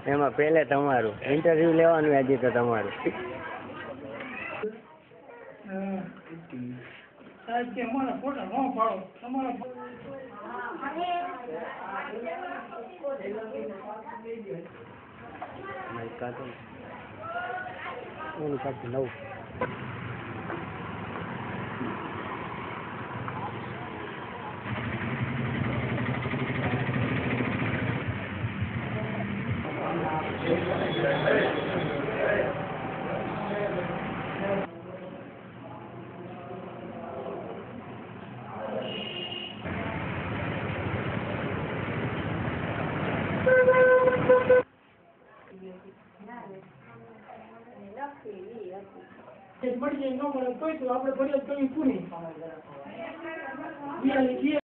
એમાં પહેલે તમારું ઇન્ટરવ્યુ લેવાનું આજે તો તમારું. સાહેબ કે અમારા ફોટા ન પાડો તમારા એનું પાછું નવું. મળી જાય ન મળે તો આપણે ફરિયાદ કરવી પૂરી.